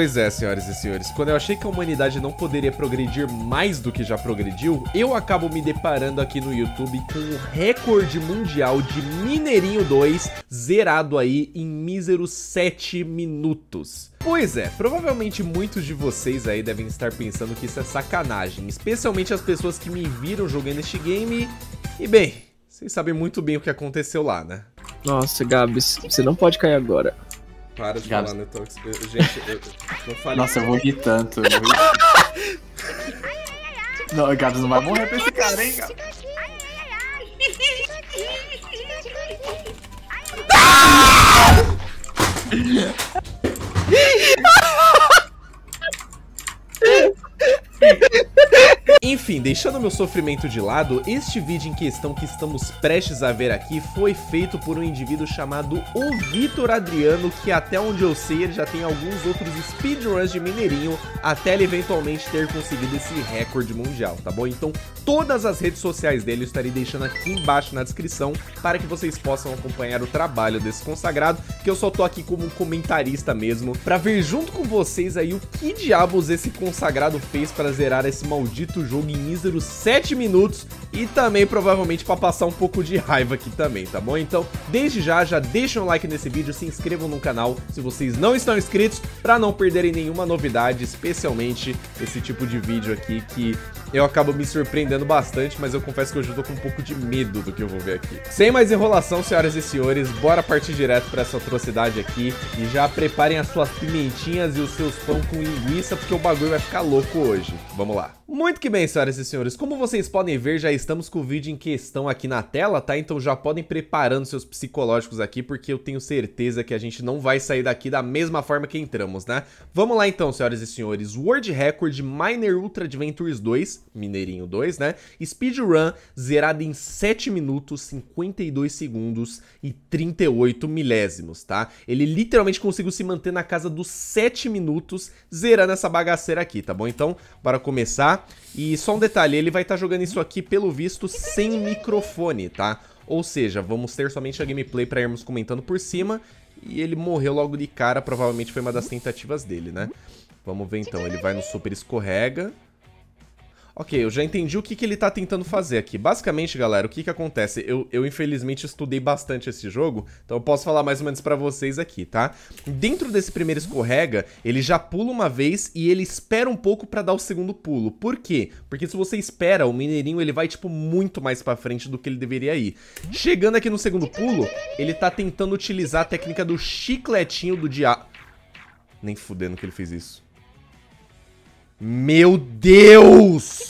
Pois é, senhoras e senhores, quando eu achei que a humanidade não poderia progredir mais do que já progrediu, eu acabo me deparando aqui no YouTube com o recorde mundial de Mineirinho 2 zerado aí em míseros 7 minutos. Pois é, provavelmente muitos de vocês aí devem estar pensando que isso é sacanagem, especialmente as pessoas que me viram jogando este game e, bem, vocês sabem muito bem o que aconteceu lá, né? Nossa, Gabs, você não pode cair agora. Para de falar, né? Gente, eu não falei. Nossa, eu vou rir tanto. Não, Gabs não vai morrer pra esse cara, hein, Gabs? Enfim, deixando meu sofrimento de lado, este vídeo em questão que estamos prestes a ver aqui foi feito por um indivíduo chamado o Vitor Adriano, que até onde eu sei ele já tem alguns outros speedruns de Mineirinho até ele eventualmente ter conseguido esse recorde mundial, tá bom? Então todas as redes sociais dele eu estarei deixando aqui embaixo na descrição para que vocês possam acompanhar o trabalho desse consagrado, que eu só tô aqui como um comentarista mesmo, pra ver junto com vocês aí o que diabos esse consagrado fez para zerar esse maldito jogo em míseros 7 minutos e também provavelmente para passar um pouco de raiva aqui também, tá bom? Então, desde já deixem um like nesse vídeo, se inscrevam no canal se vocês não estão inscritos para não perderem nenhuma novidade, especialmente esse tipo de vídeo aqui que eu acabo me surpreendendo bastante, mas eu confesso que hoje eu tô com um pouco de medo do que eu vou ver aqui. Sem mais enrolação, senhoras e senhores, bora partir direto para essa atrocidade aqui e já preparem as suas pimentinhas e os seus pão com linguiça, porque o bagulho vai ficar louco hoje. Vamos lá. Muito que bem, senhoras e senhores, como vocês podem ver, já estamos com o vídeo em questão aqui na tela, tá? Então já podem preparando seus psicológicos aqui, porque eu tenho certeza que a gente não vai sair daqui da mesma forma que entramos, né? Vamos lá então, senhoras e senhores, World Record Miner Ultra Adventures 2, Mineirinho 2, né? Speedrun zerado em 7 minutos, 52 segundos e 38 milésimos, tá? Ele literalmente conseguiu se manter na casa dos 7 minutos zerando essa bagaceira aqui, tá bom? Então, bora começar. E só um detalhe, ele vai estar jogando isso aqui, pelo visto, sem microfone, tá? Ou seja, vamos ter somente a gameplay para irmos comentando por cima. E ele morreu logo de cara, provavelmente foi uma das tentativas dele, né? Vamos ver então, ele vai no super escorrega. Ok, eu já entendi o que ele tá tentando fazer aqui. Basicamente, galera, o que acontece? Eu infelizmente estudei bastante esse jogo, então eu posso falar mais ou menos pra vocês aqui, tá? Dentro desse primeiro escorrega, ele já pula uma vez e ele espera um pouco pra dar o segundo pulo. Por quê? Porque se você espera, o Mineirinho ele vai, tipo, muito mais pra frente do que ele deveria ir. Chegando aqui no segundo pulo, ele tá tentando utilizar a técnica do chicletinho do diabo. Nem fudendo que ele fez isso. Meu Deus!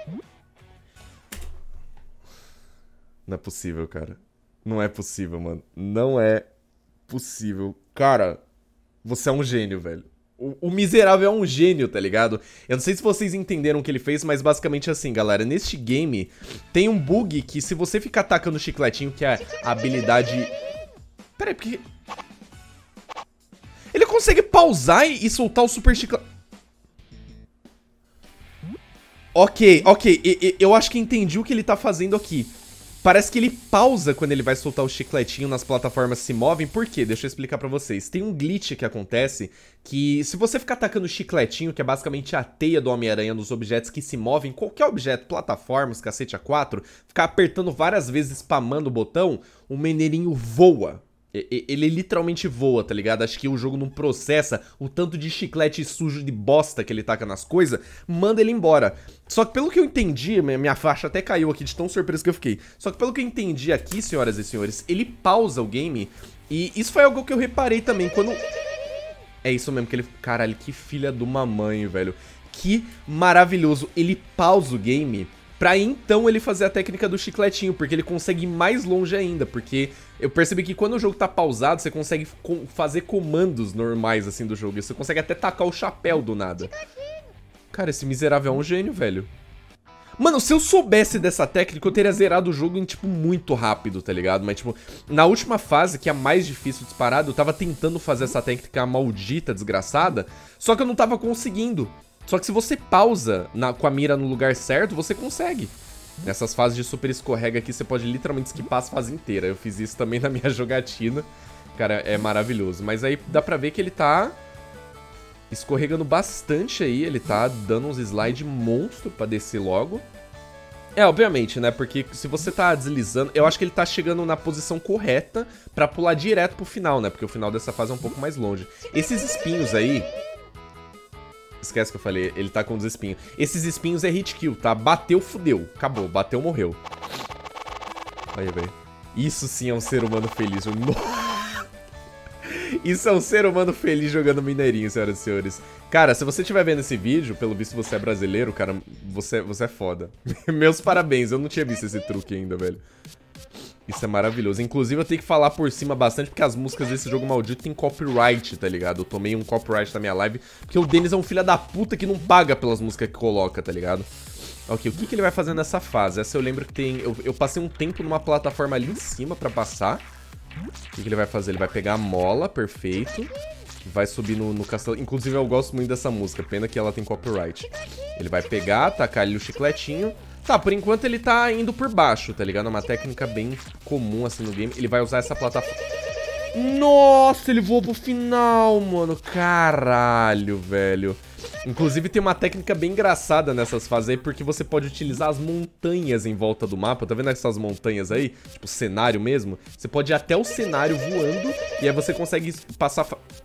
Não é possível, cara. Não é possível, mano. Não é possível. Cara, você é um gênio, velho. O miserável é um gênio, tá ligado? Eu não sei se vocês entenderam o que ele fez, mas basicamente assim, galera. Neste game, tem um bug que se você ficar atacando o chicletinho, que é a habilidade... Pera aí, porque... Ele consegue pausar e soltar o super chiclete... Ok, eu acho que entendi o que ele tá fazendo aqui. Parece que ele pausa quando ele vai soltar o chicletinho nas plataformas que se movem. Por quê? Deixa eu explicar pra vocês. Tem um glitch que acontece que se você ficar atacando o chicletinho, que é basicamente a teia do Homem-Aranha nos objetos que se movem, qualquer objeto, plataformas, cacete A4, ficar apertando várias vezes, spamando o botão, o Mineirinho voa. Ele literalmente voa, tá ligado? Acho que o jogo não processa o tanto de chiclete sujo de bosta que ele taca nas coisas, manda ele embora. Só que pelo que eu entendi, minha faixa até caiu aqui de tão surpreso que eu fiquei. Só que pelo que eu entendi aqui, senhoras e senhores, ele pausa o game. E isso foi algo que eu reparei também quando... É isso mesmo que ele... Caralho, que filha de uma mãe, velho. Que maravilhoso. Ele pausa o game... Pra então ele fazer a técnica do chicletinho, porque ele consegue ir mais longe ainda, porque eu percebi que quando o jogo tá pausado, você consegue fazer comandos normais, assim, do jogo, e você consegue até tacar o chapéu do nada. Cara, esse miserável é um gênio, velho. Mano, se eu soubesse dessa técnica, eu teria zerado o jogo em, tipo, muito rápido, tá ligado? Mas, tipo, na última fase, que é a mais difícil disparado, eu tava tentando fazer essa técnica maldita, desgraçada, só que eu não tava conseguindo. Só que se você pausa com a mira no lugar certo, você consegue. Nessas fases de super escorrega aqui, você pode literalmente esquipar as fases inteiras. Eu fiz isso também na minha jogatina. Cara, é maravilhoso. Mas aí dá pra ver que ele tá... Escorregando bastante aí, ele tá dando uns slide monstro pra descer logo. É, obviamente, né? Porque se você tá deslizando... Eu acho que ele tá chegando na posição correta pra pular direto pro final, né? Porque o final dessa fase é um pouco mais longe. Esses espinhos aí... Esquece que eu falei, ele tá com os espinhos. Esses espinhos é hit kill, tá? Bateu, fudeu. Acabou, bateu, morreu. Aí, velho. Isso sim é um ser humano feliz. Isso é um ser humano feliz jogando Mineirinho, senhoras e senhores. Cara, se você estiver vendo esse vídeo, pelo visto você é brasileiro, cara, você é foda. Meus parabéns, eu não tinha visto esse truque ainda, velho. Isso é maravilhoso. Inclusive, eu tenho que falar por cima bastante, porque as músicas desse jogo maldito tem copyright, tá ligado? Eu tomei um copyright na minha live, porque o Denis é um filho da puta que não paga pelas músicas que coloca, tá ligado? Ok, o que ele vai fazer nessa fase? Essa eu lembro que tem... Eu passei um tempo numa plataforma ali em cima pra passar. O que ele vai fazer? Ele vai pegar a mola, perfeito. Vai subir no castelo. Inclusive, eu gosto muito dessa música, pena que ela tem copyright. Ele vai pegar, tacar ali o chicletinho. Tá, por enquanto ele tá indo por baixo, tá ligado? É uma técnica bem comum assim no game. Ele vai usar essa plataforma... Nossa, ele voou pro final, mano. Caralho, velho. Inclusive tem uma técnica bem engraçada nessas fases aí, porque você pode utilizar as montanhas em volta do mapa. Tá vendo essas montanhas aí? Tipo, cenário mesmo. Você pode ir até o cenário voando, e aí você consegue passar...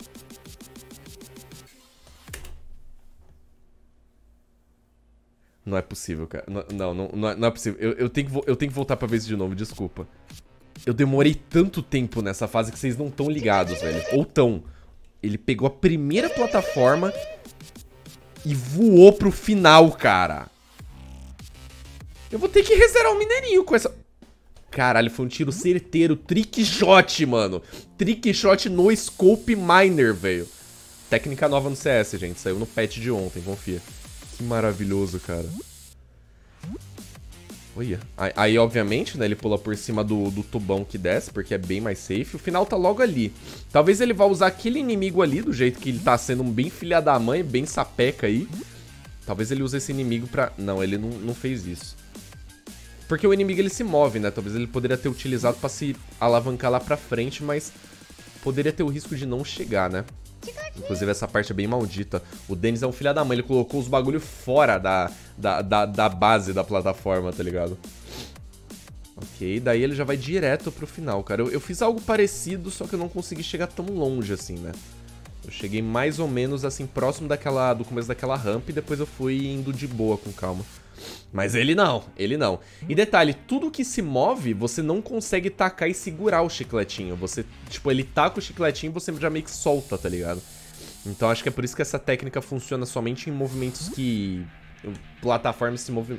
Não é possível, cara. Não é possível. Eu tenho que voltar pra ver isso de novo, desculpa. Eu demorei tanto tempo nessa fase que vocês não estão ligados, velho. Ou tão. Ele pegou a primeira plataforma e voou pro final, cara. Eu vou ter que rezerar o Mineirinho com essa... Caralho, foi um tiro certeiro. Trick shot, mano. Trick shot no Scope Miner, velho. Técnica nova no CS, gente. Saiu no patch de ontem, confia. Que maravilhoso, cara. Olha. Aí, obviamente, né, ele pula por cima do tubão que desce, porque é bem mais safe. O final tá logo ali. Talvez ele vá usar aquele inimigo ali, do jeito que ele tá sendo um bem filha da mãe, bem sapeca aí. Talvez ele use esse inimigo pra... Não, ele não fez isso. Porque o inimigo, ele se move, né? Talvez ele poderia ter utilizado pra se alavancar lá pra frente, mas poderia ter o risco de não chegar, né? Inclusive essa parte é bem maldita. O Denis é um filho da mãe, ele colocou os bagulho fora da base da plataforma, tá ligado? Ok, daí ele já vai direto pro final, cara. Eu fiz algo parecido, só que eu não consegui chegar tão longe assim, né? Eu cheguei mais ou menos assim, próximo do começo daquela rampa, e depois eu fui indo de boa, com calma. Mas ele não. E detalhe, tudo que se move, você não consegue tacar e segurar o chicletinho. Você, tipo, ele taca o chicletinho e você já meio que solta, tá ligado? Então acho que é por isso que essa técnica funciona somente em movimentos que... plataformas se movem...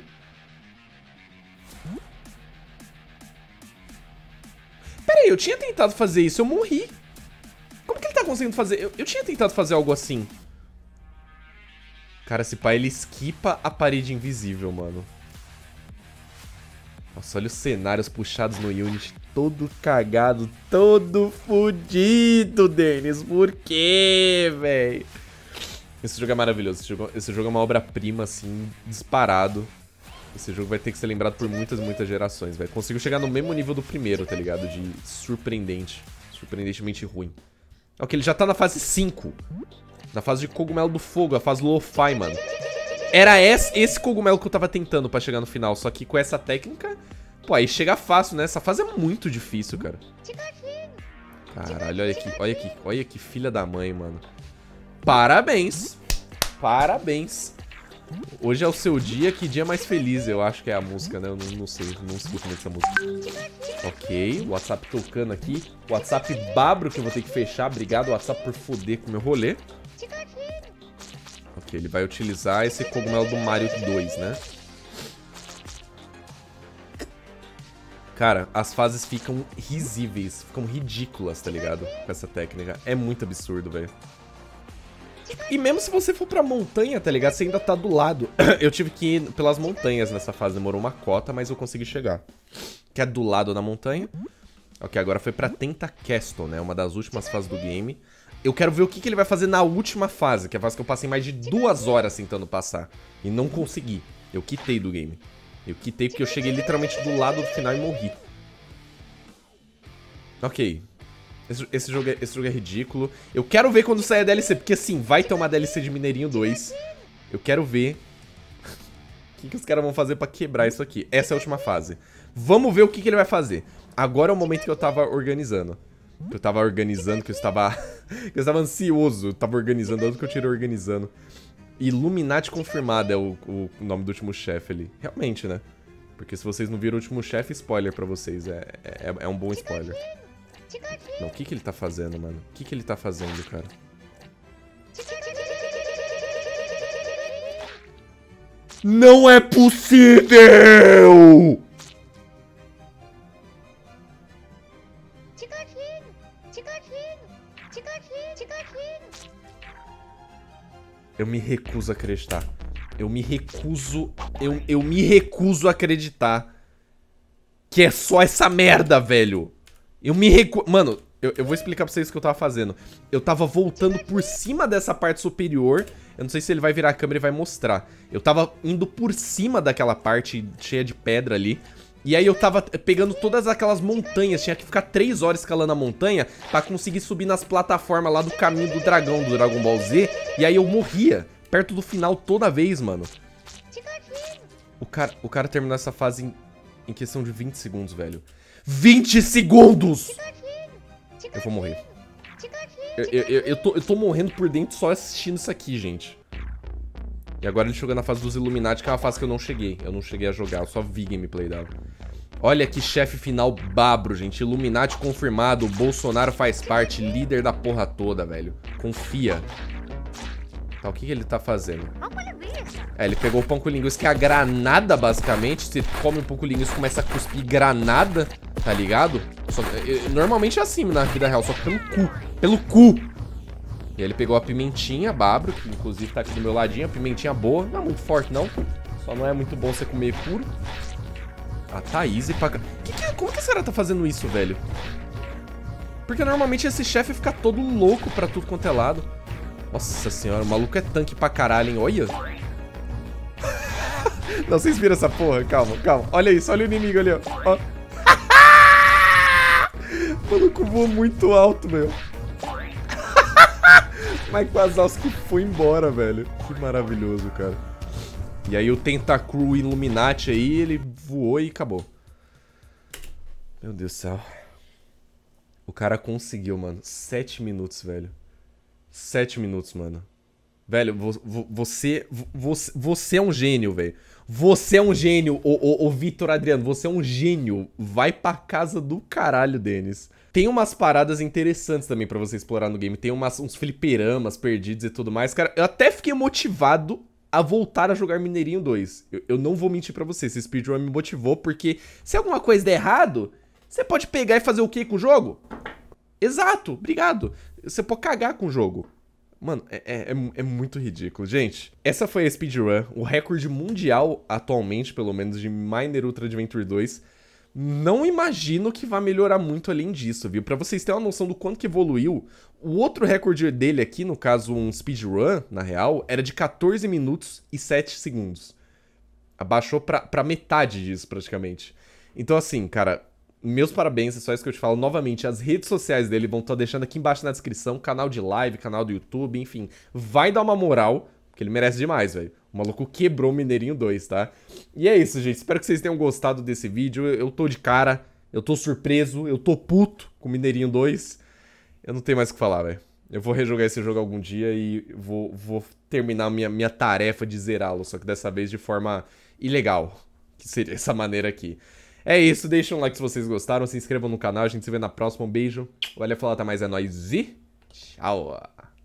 Pera aí, eu tinha tentado fazer isso, eu morri. Como que ele tá conseguindo fazer? Eu tinha tentado fazer algo assim. Cara, esse pai, ele esquipa a parede invisível, mano. Nossa, olha os cenários puxados no Unity. Todo cagado, todo fudido, Denis. Por quê, velho? Esse jogo é maravilhoso. Esse jogo é uma obra-prima, assim, disparado. Esse jogo vai ter que ser lembrado por muitas, muitas gerações, velho. Conseguiu chegar no mesmo nível do primeiro, tá ligado? De surpreendente. Surpreendentemente ruim. Ok, ele já tá na fase 5. Na fase de cogumelo do fogo, a fase lo-fi, mano. Era esse cogumelo que eu tava tentando pra chegar no final. Só que com essa técnica, pô, aí chega fácil, né? Essa fase é muito difícil, cara. Caralho, olha aqui, filha da mãe, mano. Parabéns. Parabéns. Hoje é o seu dia, que dia mais feliz, eu acho que é a música, né? Eu não sei, não escuto muito essa música. Ok, o WhatsApp tocando aqui. O WhatsApp babro que eu vou ter que fechar. Obrigado, WhatsApp, por foder com o meu rolê. Ok, ele vai utilizar esse cogumelo do Mario 2, né? Cara, as fases ficam risíveis, ficam ridículas, tá ligado? Com essa técnica. É muito absurdo, velho. E mesmo se você for pra montanha, tá ligado? Você ainda tá do lado. Eu tive que ir pelas montanhas nessa fase. Demorou uma cota, mas eu consegui chegar. Que é do lado da montanha. Ok, agora foi pra Tenta Castle, né? Uma das últimas fases do game. Eu quero ver o que ele vai fazer na última fase. Que é a fase que eu passei mais de 2 horas tentando passar. E não consegui. Eu quitei do game. Eu quitei porque eu cheguei literalmente do lado do final e morri. Ok. Esse jogo é ridículo. Eu quero ver quando sair a DLC, porque sim, vai ter uma DLC de Mineirinho 2. Eu quero ver o que os caras vão fazer pra quebrar isso aqui. Essa é a última fase. Vamos ver o que ele vai fazer. Agora é o momento que eu tava organizando. Que eu tava ansioso. Eu tava organizando, tanto que eu tirei organizando. Illuminati confirmado é o nome do último chefe ali. Realmente, né? Porque se vocês não viram o último chefe, spoiler pra vocês. É um bom spoiler. Não, o que ele tá fazendo, mano? O que ele tá fazendo, cara? Não é possível! Eu me recuso a acreditar. Eu me recuso a acreditar que é só essa merda, velho. Mano, eu vou explicar pra vocês o que eu tava fazendo. Eu tava voltando por cima dessa parte superior. Eu não sei se ele vai virar a câmera e vai mostrar. Eu tava indo por cima daquela parte cheia de pedra ali. E aí eu tava pegando todas aquelas montanhas. Tinha que ficar 3 horas escalando a montanha pra conseguir subir nas plataformas lá do caminho do dragão, do Dragon Ball Z. E aí eu morria perto do final toda vez, mano. O cara terminou essa fase em questão de 20 segundos, velho. 20 segundos! Eu vou morrer. Eu tô morrendo por dentro só assistindo isso aqui, gente. E agora ele chegou na fase dos Illuminati, que é uma fase que eu não cheguei. Eu não cheguei a jogar, eu só vi gameplay dela. Olha que chefe final babro, gente. Illuminati confirmado, o Bolsonaro faz parte, líder da porra toda, velho. Confia. Tá, o que ele tá fazendo? Ele pegou o pão com linguiça, que é a granada, basicamente. Você come um pão com linguiça e começa a cuspir granada, tá ligado? Normalmente é assim na vida real, só que pelo cu. Pelo cu! E aí ele pegou a pimentinha, babro, que inclusive tá aqui do meu ladinho. A pimentinha boa, não é muito forte não. Só não é muito bom você comer puro. A Thaís pra... Como que a senhora tá fazendo isso, velho? Porque normalmente esse chefe fica todo louco pra tudo quanto é lado. Nossa senhora, o maluco é tanque pra caralho, hein? Olha! Não, vocês viram essa porra? Calma, calma. Olha isso, olha o inimigo ali, ó. O maluco voou muito alto, meu. Mike Wazowski foi embora, velho. Que maravilhoso, cara. E aí o Tentacruel Illuminati aí, ele voou e acabou. Meu Deus do céu. O cara conseguiu, mano. 7 minutos, velho. 7 minutos, mano. Velho, você é um gênio, velho. Você é um gênio, ô Vitor Adriano. Você é um gênio. Vai pra casa do caralho, Denis. Tem umas paradas interessantes também pra você explorar no game. Tem uns fliperamas perdidos e tudo mais. Cara, eu até fiquei motivado a voltar a jogar Mineirinho 2. Eu não vou mentir pra você. Esse speedrun me motivou, porque se alguma coisa der errado, você pode pegar e fazer o quê com o jogo? Exato, obrigado. Você pode cagar com o jogo. Mano, é muito ridículo. Gente, essa foi a speedrun. O recorde mundial, atualmente, pelo menos, de Miner Ultra Adventure 2. Não imagino que vai melhorar muito além disso, viu? Pra vocês terem uma noção do quanto que evoluiu, o outro recorde dele aqui, no caso um speedrun, na real, era de 14 minutos e 7 segundos. Abaixou pra metade disso, praticamente. Então, assim, cara, meus parabéns, é só isso que eu te falo. Novamente, as redes sociais dele vão estar deixando aqui embaixo na descrição, canal de live, canal do YouTube, enfim. Vai dar uma moral, porque ele merece demais, velho. O maluco quebrou o Mineirinho 2, tá? E é isso, gente. Espero que vocês tenham gostado desse vídeo. Eu tô de cara, eu tô surpreso, eu tô puto com o Mineirinho 2. Eu não tenho mais o que falar, velho. Eu vou rejogar esse jogo algum dia e vou terminar minha tarefa de zerá-lo, só que dessa vez de forma ilegal, que seria essa maneira aqui. É isso, deixa um like se vocês gostaram, se inscrevam no canal, a gente se vê na próxima. Um beijo, valeu, falou, até mais, é nóis e tchau!